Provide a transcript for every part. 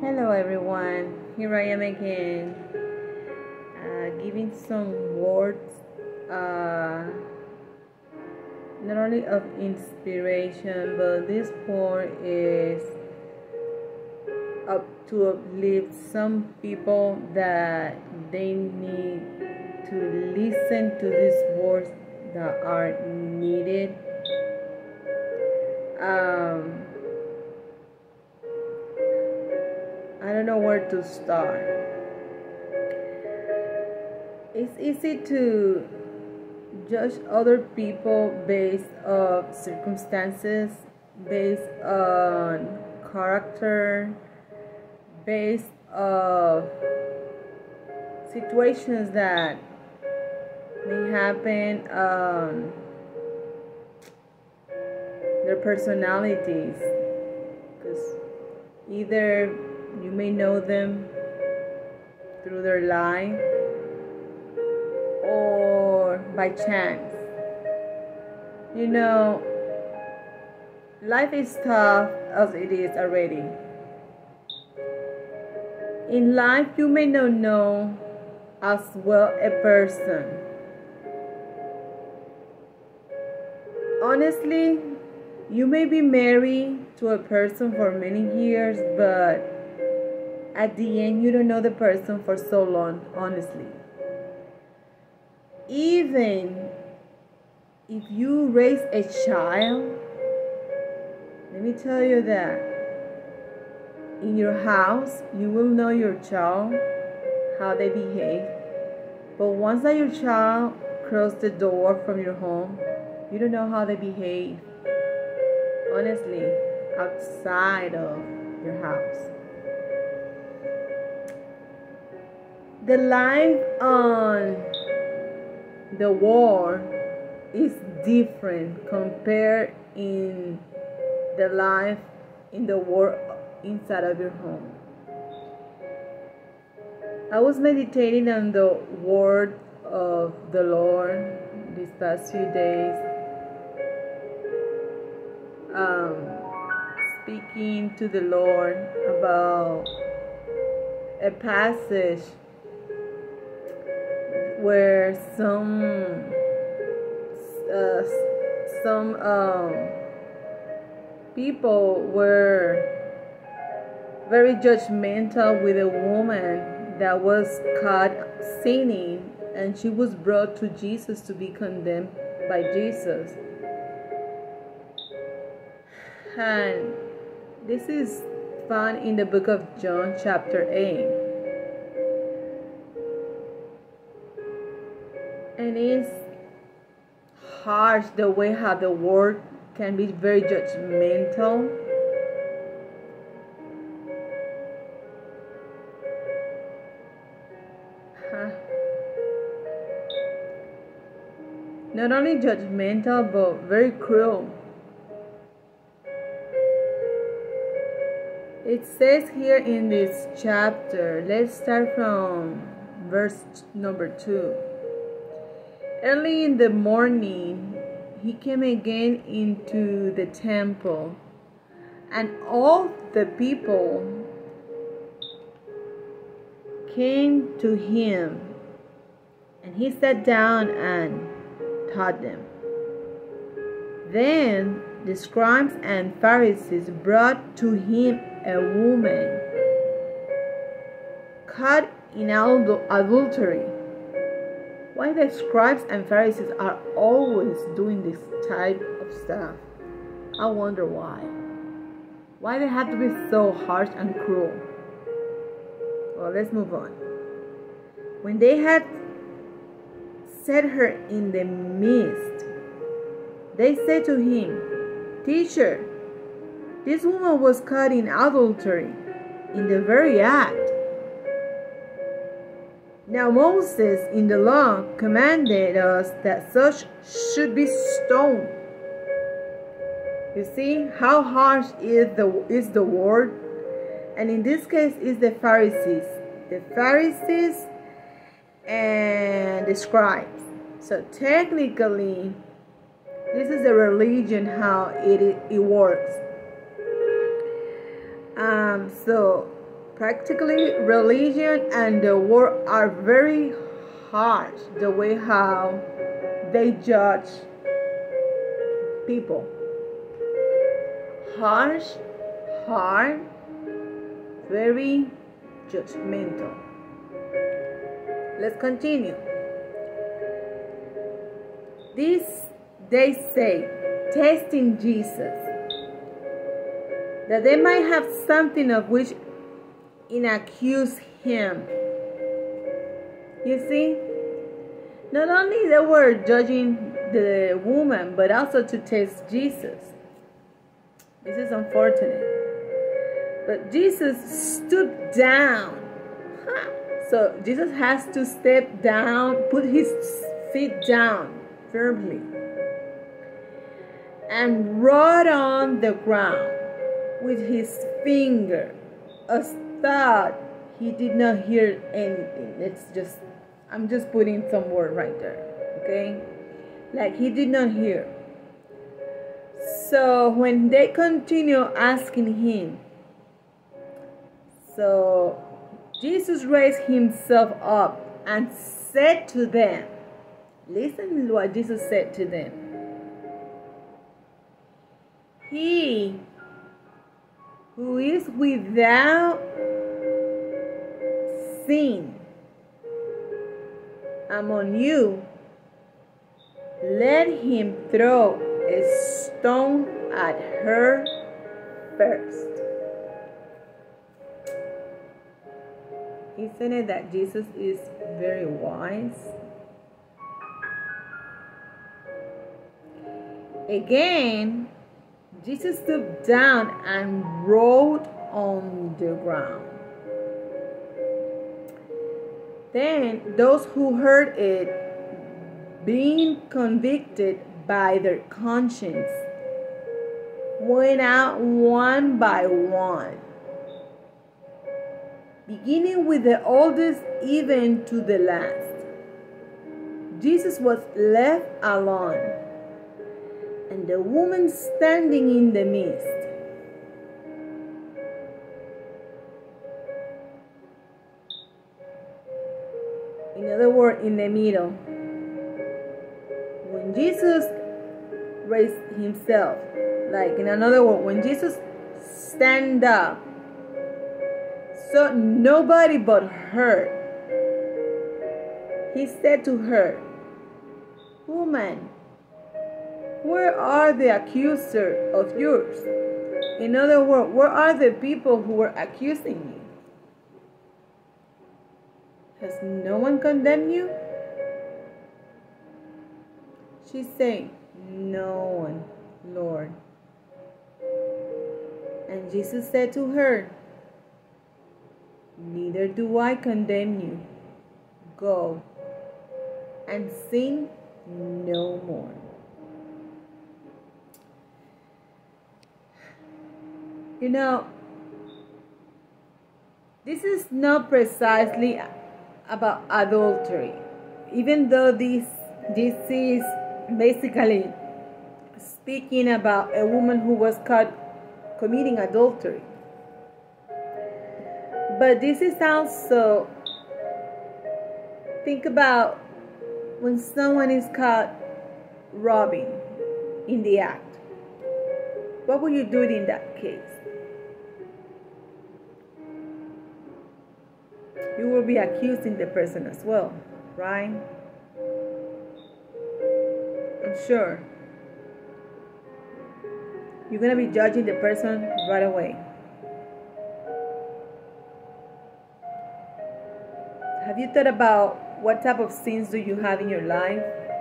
Hello everyone, here I am again, giving some words, not only of inspiration, but this point is up to uplift some people that they need to listen to these words that are needed. I don't know where to start. It's easy to judge other people based on circumstances, based on character, based on situations that may happen, their personalities, because either you may know them through their life or by chance. You know, life is tough as it is already. In life, you may not know as well a person. Honestly, you may be married to a person for many years, but at the end, you don't know the person for so long, honestly. Even if you raise a child, let me tell you that in your house, you will know your child, how they behave. But once that your child crosses the door from your home, you don't know how they behave, honestly, outside of your house. The life on the war is different compared in the life in the war inside of your home. I was meditating on the word of the Lord these past few days, speaking to the Lord about a passage where some people were very judgmental with a woman that was caught sinning, and she was brought to Jesus to be condemned by Jesus. And this is found in the book of John chapter 8. And it's harsh the way how the word can be very judgmental. Not only judgmental, but very cruel. It says here in this chapter, let's start from verse number 2. Early in the morning, he came again into the temple, and all the people came to him, and he sat down and taught them. Then the scribes and Pharisees brought to him a woman caught in adultery. Why the scribes and Pharisees are always doing this type of stuff? I wonder why. Why they have to be so harsh and cruel? Well, let's move on. When they had set her in the midst, they said to him, "Teacher, this woman was caught in adultery, in the very act. Now Moses in the law commanded us that such should be stoned." You see how harsh is the word? And in this case is the Pharisees. The Pharisees and the scribes. So technically, this is a religion, how it works. So Practically, religion and the world are very harsh the way how they judge people. Harsh, hard, very judgmental. Let's continue. This they say, testing Jesus, that they might have something of which accuse him. You see, not only they were judging the woman, but also to test Jesus. This is unfortunate. But Jesus stooped down. So Jesus has to step down, put his feet down firmly, and wrote on the ground with his finger, as thought he did not hear anything. I'm just putting some word right there, okay? Like he did not hear. So when they continue asking him, so Jesus raised himself up and said to them, listen to what Jesus said to them. He who is without sin among you, let him throw a stone at her first. Isn't it that Jesus is very wise? Again, Jesus stooped down and wrote on the ground. Then those who heard it, being convicted by their conscience, went out one by one, beginning with the oldest even to the last. Jesus was left alone, and the woman standing in the midst. In other words, in the middle. When Jesus raised himself, like in another word, when Jesus stand up, so nobody but her, he said to her, woman, where are the accusers of yours? In other words, where are the people who were accusing you? Has no one condemned you? She said, no one, Lord. And Jesus said to her, neither do I condemn you. Go and sin no more. You know, this is not precisely about adultery, even though this is basically speaking about a woman who was caught committing adultery. But this is also, think about when someone is caught robbing in the act. What will you do in that case? You will be accusing the person as well, right? I'm sure. You're going to be judging the person right away. Have you thought about what type of sins do you have in your life?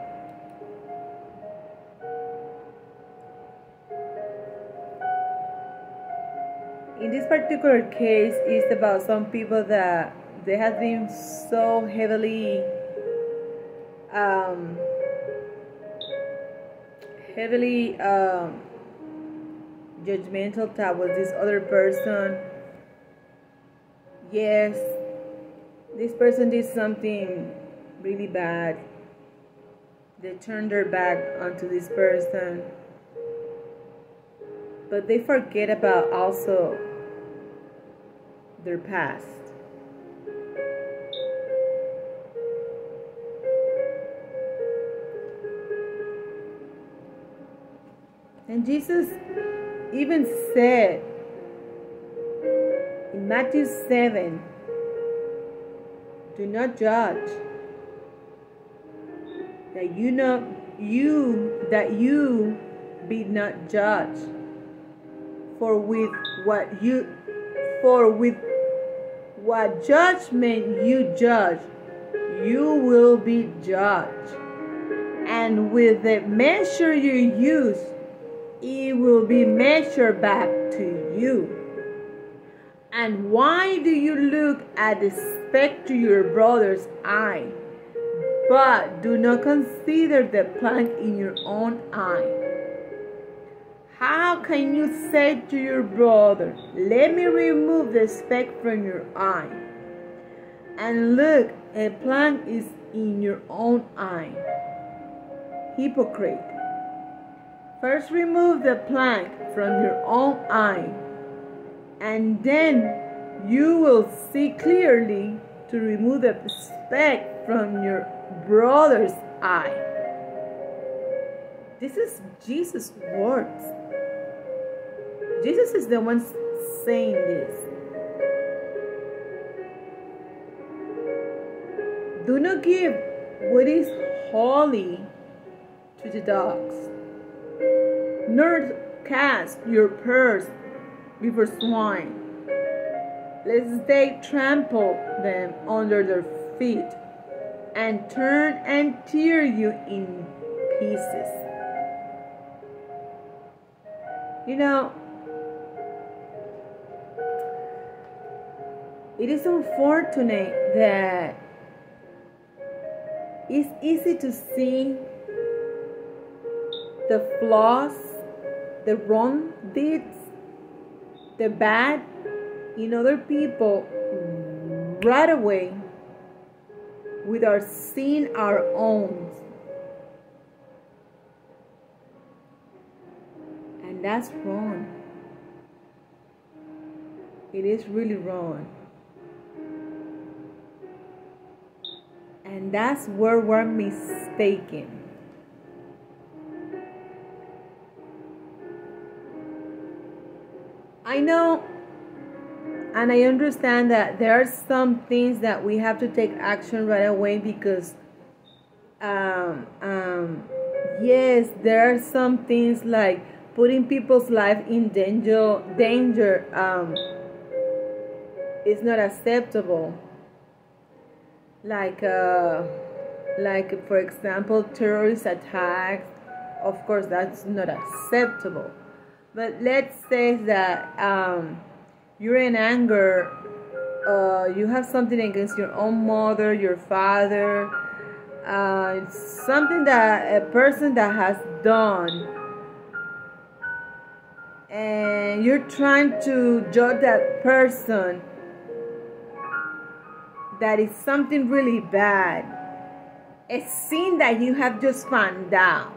In this particular case, it's about some people that they have been so heavily judgmental towards this other person. Yes, this person did something really bad. They turned their back onto this person, but they forget about also their past. And Jesus even said in Matthew 7, do not judge, that you be not judged. For with what judgment you judge, you will be judged. And with the measure you use, it will be measured back to you. And why do you look at the speck to your brother's eye, but do not consider the plank in your own eye? How can you say to your brother, let me remove the speck from your eye, and look, a plank is in your own eye? Hypocrite! First remove the plank from your own eye, and then you will see clearly to remove the speck from your brother's eye. This is Jesus' words. Jesus is the one saying this. Do not give what is holy to the dogs, nor cast your pearls before swine, lest they trample them under their feet and turn and tear you in pieces. You know, it is unfortunate that it's easy to see the flaws, the wrong deeds, the bad in other people right away without seeing our own. And that's wrong. It is really wrong. And that's where we're mistaken. I know and I understand that there are some things that we have to take action right away because yes, there are some things like putting people's life in danger is not acceptable. Like for example, terrorist attacks. Of course, that's not acceptable. But let's say that you're in anger, you have something against your own mother, your father, something that a person that has done, and you're trying to judge that person that is something really bad, a sin that you have just found out.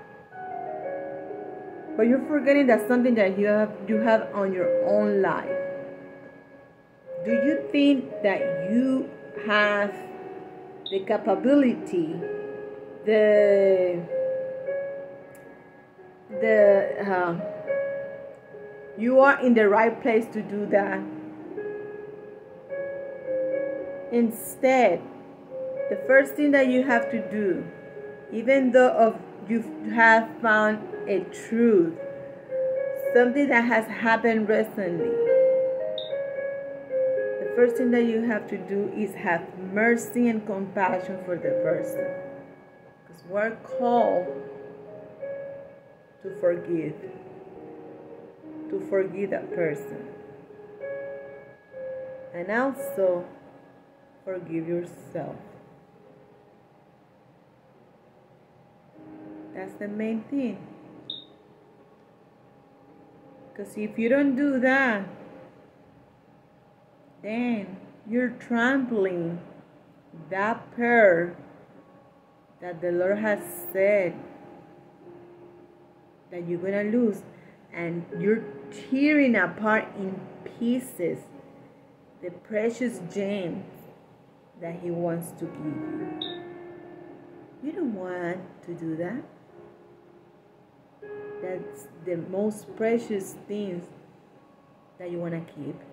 But you're forgetting that something that you have on your own life. Do you think that you have the capability, you are in the right place to do that? Instead, the first thing that you have to do, even though you have found a truth, something that has happened recently, the first thing that you have to do is have mercy and compassion for the person, because we're called to forgive that person, and also forgive yourself. That's the main thing. Because if you don't do that, then you're trampling that pearl that the Lord has said that you're going to lose, and you're tearing apart in pieces the precious gem that He wants to give you. You don't want to do that. That's the most precious things that you want to keep.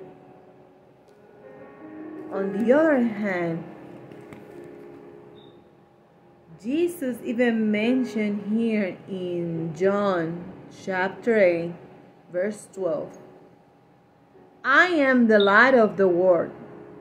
On the other hand, Jesus even mentioned here in John chapter 8, verse 12, I am the light of the world.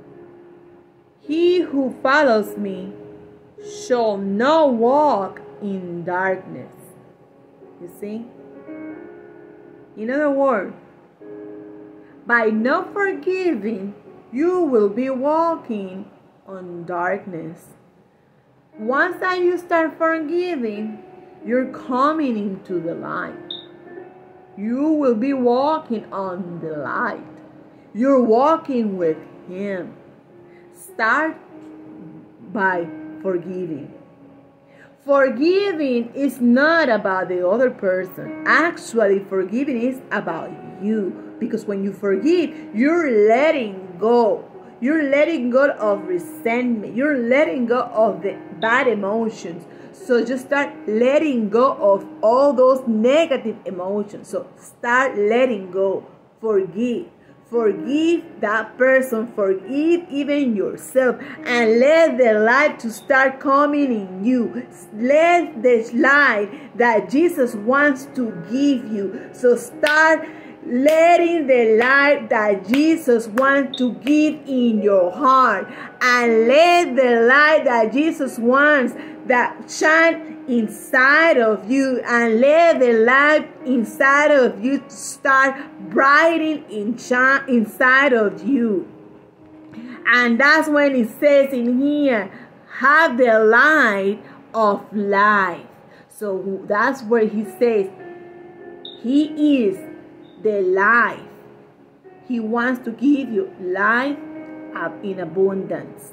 He who follows me shall not walk in darkness. You see? In other words, by not forgiving, you will be walking on darkness. Once that you start forgiving, you're coming into the light. You will be walking on the light. You're walking with Him. Start by forgiving. Forgiving is not about the other person. Actually, forgiving is about you. Because when you forgive, you're letting go. You're letting go of resentment. You're letting go of the bad emotions. So just start letting go of all those negative emotions. So start letting go. Forgive. Forgive that person. Forgive even yourself. And let the light to start coming in you. Let the light that Jesus wants to give you. So start letting the light that Jesus wants to give in your heart. And let the light that Jesus wants that shine inside of you, and let the light inside of you start brightening inside of you. And that's when it says in here, have the light of life. So that's where He says He is the life. He wants to give you life in abundance.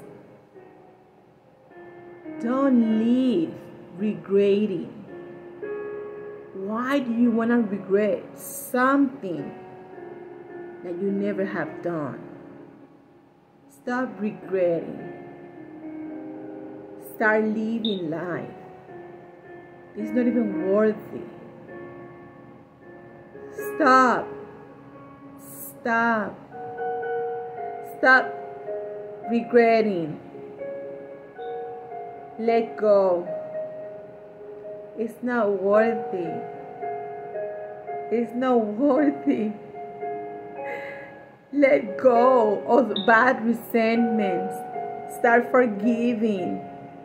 Don't live regretting. Why do you want to regret something that you never have done? Stop regretting. Start living life. It's not even worthy. Stop. Stop. Stop regretting. Let go. It's not worthy. It's not worthy. Let go of bad resentments. Start forgiving.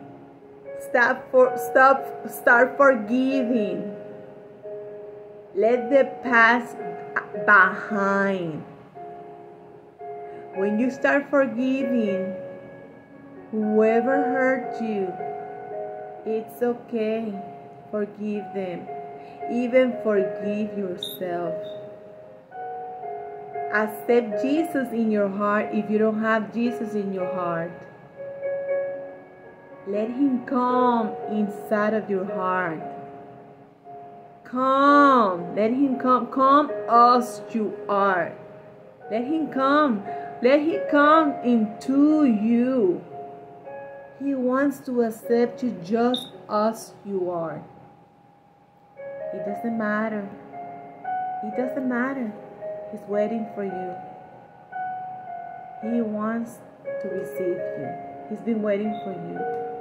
Start forgiving. Let the past behind. When you start forgiving whoever hurt you, it's okay. Forgive them. Even forgive yourself. Accept Jesus in your heart if you don't have Jesus in your heart. Let Him come inside of your heart. Come. Let Him come. Come as you are. Let Him come. Let Him come into you. He wants to accept you just as you are. It doesn't matter. It doesn't matter. He's waiting for you. He wants to receive you. He's been waiting for you.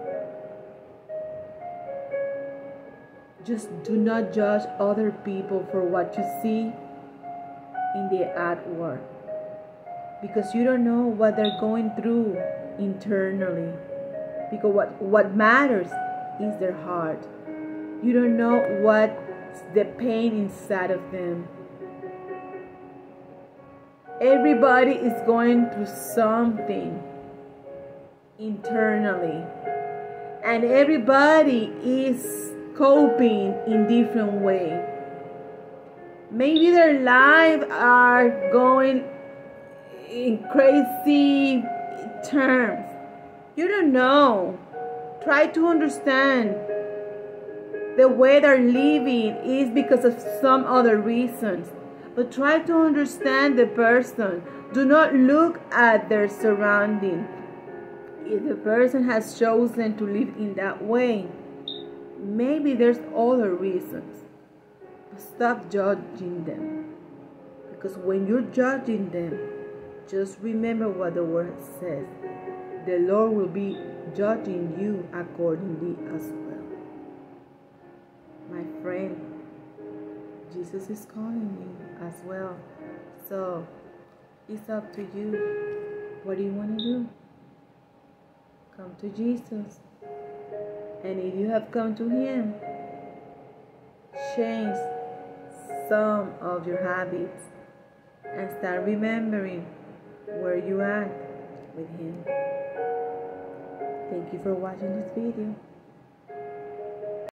Just do not judge other people for what you see in the outward, because you don't know what they're going through internally. Because what matters is their heart. You don't know what's the pain inside of them. Everybody is going through something internally, and everybody is coping in different way. Maybe their lives are going in crazy terms. You don't know. Try to understand. The way they're living is because of some other reasons. but try to understand the person. Do not look at their surrounding. If the person has chosen to live in that way, maybe there's other reasons. But stop judging them. Because when you're judging them, just remember what the word says. The Lord will be judging you accordingly as well. My friend, Jesus is calling you as well. So, it's up to you. What do you want to do? Come to Jesus. And if you have come to Him, change some of your habits and start remembering where you are with Him. Thank you for watching this video.